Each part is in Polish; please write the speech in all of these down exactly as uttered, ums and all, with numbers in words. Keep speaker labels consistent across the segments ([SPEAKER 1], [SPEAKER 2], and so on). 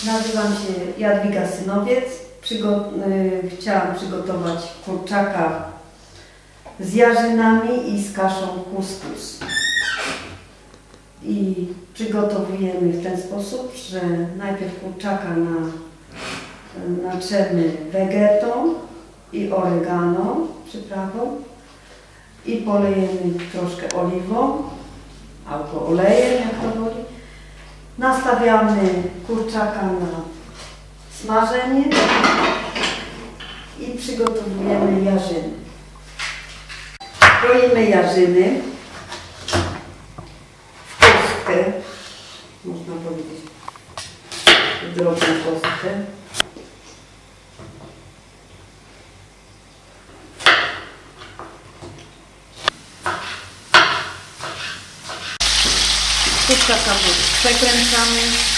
[SPEAKER 1] Nazywam się Jadwiga Synowiec. Przygo y chciałam przygotować kurczaka z jarzynami i z kaszą kuskus. I przygotowujemy w ten sposób, że najpierw kurczaka na, natrzemy wegetą i oregano, przyprawą, i polejemy troszkę oliwą albo olejem, jak to woli. Nastawiamy kurczaka na smażenie i przygotowujemy jarzyny. Kroimy jarzyny w kostkę, można powiedzieć w drobną kostkę. Kurczaka przekręcamy.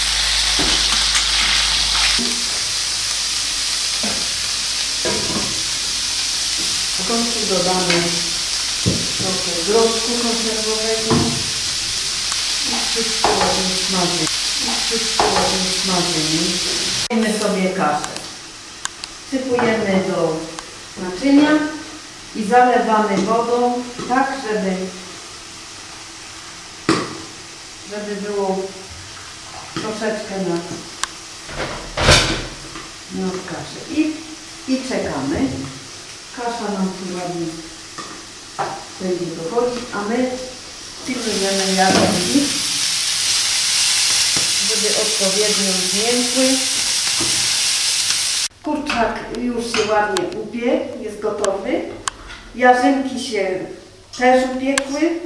[SPEAKER 1] W końcu dodamy trochę groszku konserwowego i wszystko ładnie smażymy. I wszystko ładnie smażymy. Dajemy sobie kaszę. Sypujemy do naczynia i zalewamy wodą tak, żeby żeby było troszeczkę na, na kaszę. I, I czekamy. Kasza nam tu ładnie będzie dochodzić, a my pilnujemy jajeczki, żeby odpowiednio zmiękły. Kurczak już się ładnie upiekł, jest gotowy. Jarzynki się też upiekły.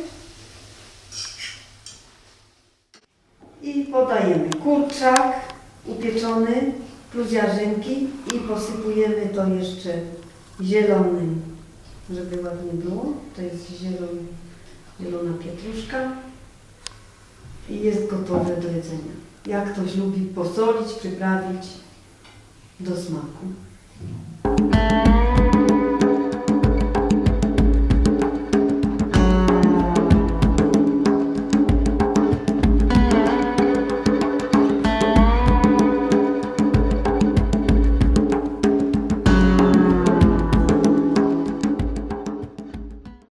[SPEAKER 1] I podajemy kurczak upieczony plus jarzynki i posypujemy to jeszcze zielonym, żeby ładnie było. To jest zielony, zielona pietruszka i jest gotowe do jedzenia. Jak ktoś lubi posolić, przyprawić do smaku.